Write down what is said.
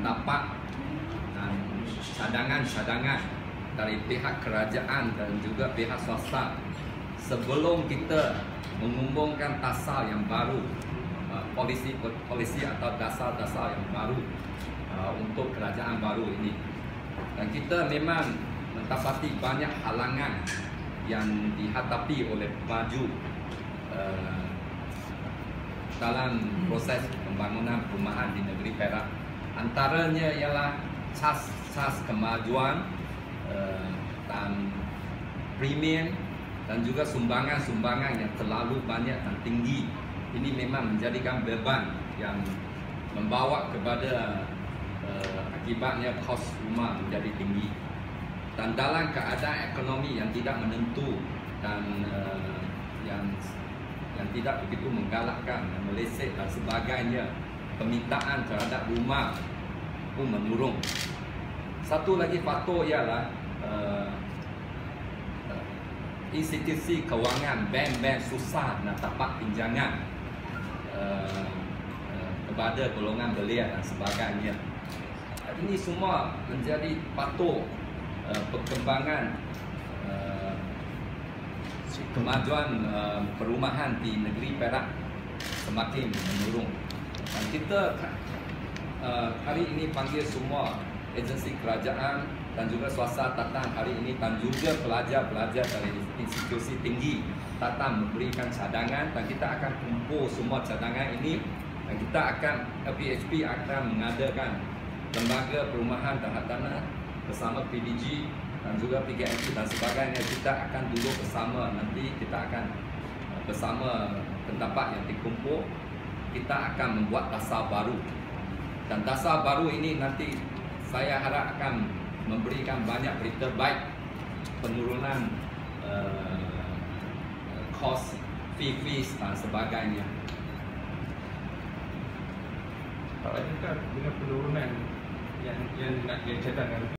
tapak dan cadangan-cadangan dari pihak kerajaan dan juga pihak swasta sebelum kita mengumumkan tasar yang baru, polisi atau dasar-dasar yang baru untuk kerajaan baru ini. Dan kita memang mendapati banyak halangan yang dihadapi oleh pemaju dalam proses pembangunan perumahan di negeri Perak. Antaranya ialah cas kemajuan dan premium dan juga sumbangan-sumbangan yang terlalu banyak dan tinggi. Ini memang menjadikan beban yang membawa kepada akibatnya kos rumah menjadi tinggi. Dan dalam keadaan ekonomi yang tidak menentu dan yang tidak begitu menggalakkan, meleset dan sebagainya, permintaan terhadap rumah pun menurun. Satu lagi faktor ialah institusi kewangan, bank-bank susah nak dapat pinjangan kepada golongan belia dan sebagainya. Ini semua menjadi faktor perkembangan kemajuan perumahan di negeri Perak semakin menurun. Dan kita hari ini panggil semua agensi kerajaan dan juga swasta datang hari ini dan juga pelajar-pelajar dari institusi tinggi datang memberikan cadangan, dan kita akan kumpul semua cadangan ini dan kita akan LPHP akan mengadakan lembaga perumahan dan tanah bersama PDG dan juga PKMP dan sebagainya. Kita akan duduk bersama, nanti kita akan bersama pendapat yang dikumpul, kita akan membuat dasar baru. Dan dasar baru ini nanti saya harap akan memberikan banyak berita baik, penurunan kos, fees dan sebagainya. Pak Adakah dengan penurunan yang nak cadangkan